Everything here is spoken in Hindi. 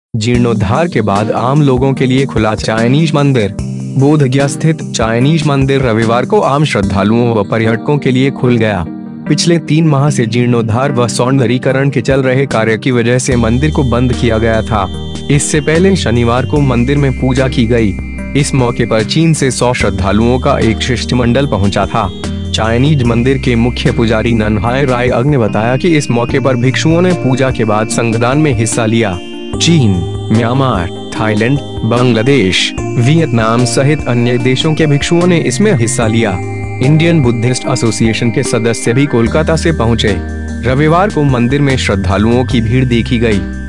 जीर्णोद्धार के बाद आम लोगों के लिए खुला चाइनीज मंदिर। बोधगया स्थित चाइनीज मंदिर रविवार को आम श्रद्धालुओं व पर्यटकों के लिए खुल गया। पिछले 3 माह से जीर्णोद्धार व सौंदर्यीकरण के चल रहे कार्य की वजह से मंदिर को बंद किया गया था। इससे पहले शनिवार को मंदिर में पूजा की गई। इस मौके पर चीन से 100 श्रद्धालुओं का एक शिष्टमंडल पहुंचा था। चाइनीज मंदिर के मुख्य पुजारी ननहाय राय अग ने बताया कि इस मौके पर भिक्षुओं ने पूजा के बाद संगदान में हिस्सा लिया। चीन, म्यांमार, थाईलैंड, बांग्लादेश, वियतनाम सहित अन्य देशों के भिक्षुओं ने इसमें हिस्सा लिया। इंडियन बुद्धिस्ट एसोसिएशन के सदस्य भी कोलकाता से पहुंचे। रविवार को मंदिर में श्रद्धालुओं की भीड़ देखी गई।